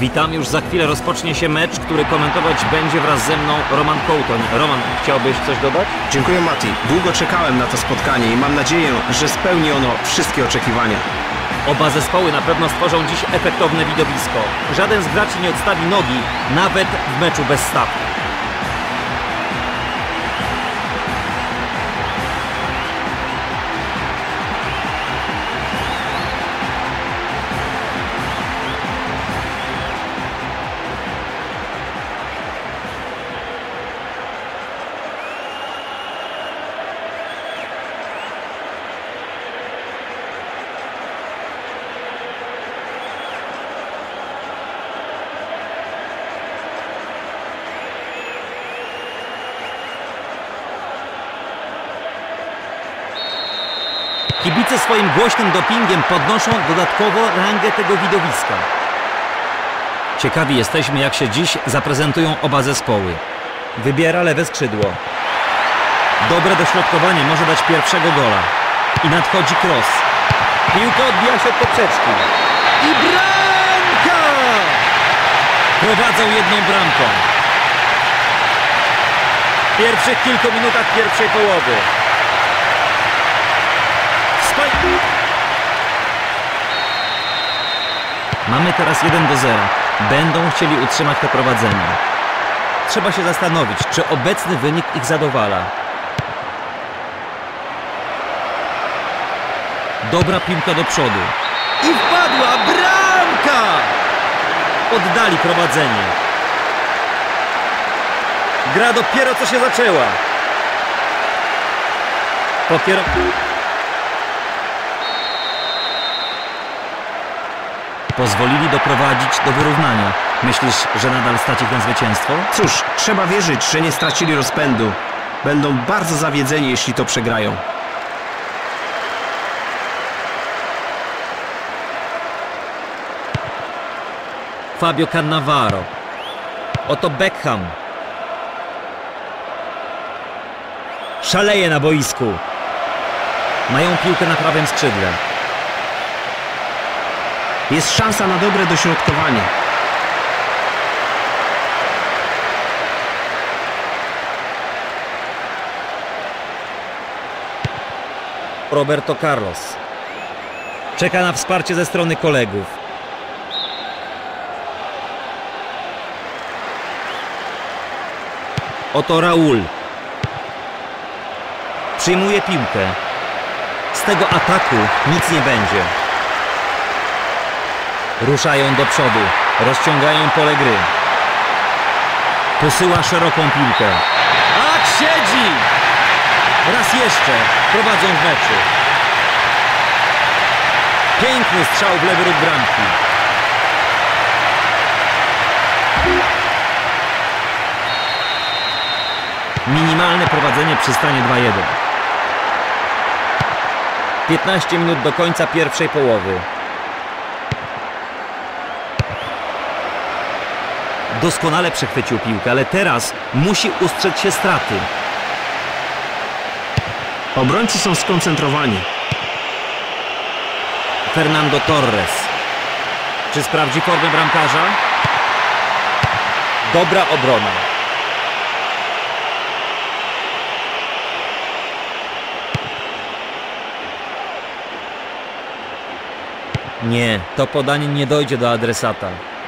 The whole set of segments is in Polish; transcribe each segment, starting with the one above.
Witam, już za chwilę rozpocznie się mecz, który komentować będzie wraz ze mną Roman Kołtoń. Roman, chciałbyś coś dodać? Dziękuję, Mati. Długo czekałem na to spotkanie i mam nadzieję, że spełni ono wszystkie oczekiwania. Oba zespoły na pewno stworzą dziś efektowne widowisko. Żaden z graczy nie odstawi nogi, nawet w meczu bez stawki. Kibice swoim głośnym dopingiem podnoszą dodatkowo rangę tego widowiska. Ciekawi jesteśmy, jak się dziś zaprezentują oba zespoły. Wybiera lewe skrzydło. Dobre dośrodkowanie może dać pierwszego gola. I nadchodzi cross. Piłka odbija się od poprzeczki. I bramka! Prowadzą jedną bramką. W pierwszych kilku minutach pierwszej połowy. Mamy teraz 1-0. Będą chcieli utrzymać to prowadzenie. Trzeba się zastanowić, czy obecny wynik ich zadowala. Dobra piłka do przodu. I wpadła bramka! Oddali prowadzenie. Gra dopiero co się zaczęła. Pozwolili doprowadzić do wyrównania. Myślisz, że nadal stać ich na zwycięstwo? Cóż, trzeba wierzyć, że nie stracili rozpędu. Będą bardzo zawiedzeni, jeśli to przegrają. Fabio Cannavaro. Oto Beckham. Szaleje na boisku. Mają piłkę na prawym skrzydle. Jest szansa na dobre dośrodkowanie. Roberto Carlos. Czeka na wsparcie ze strony kolegów. Oto Raul. Przyjmuje piłkę. Z tego ataku nic nie będzie. Ruszają do przodu. Rozciągają pole gry. Posyła szeroką piłkę. Ach, siedzi! Raz jeszcze prowadzą w meczu. Piękny strzał w lewy róg bramki. Minimalne prowadzenie przy stanie 2-1. 15 minut do końca pierwszej połowy. Doskonale przechwycił piłkę, ale teraz musi ustrzec się straty. Obrońcy są skoncentrowani. Fernando Torres. Czy sprawdzi formę bramkarza? Dobra obrona. Nie, to podanie nie dojdzie do adresata.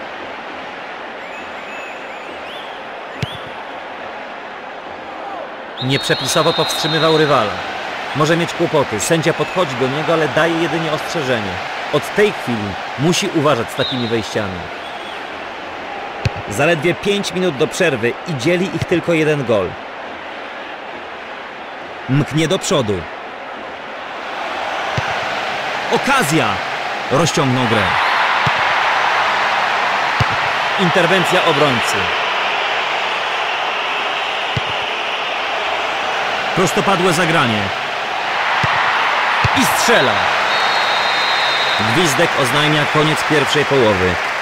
Nieprzepisowo powstrzymywał rywala. Może mieć kłopoty. Sędzia podchodzi do niego, ale daje jedynie ostrzeżenie. Od tej chwili musi uważać z takimi wejściami. Zaledwie 5 minut do przerwy i dzieli ich tylko jeden gol. Mknie do przodu. Okazja! Rozciągnął grę. Interwencja obrońcy. Prostopadłe zagranie. I strzela. Gwizdek oznajmia koniec pierwszej połowy.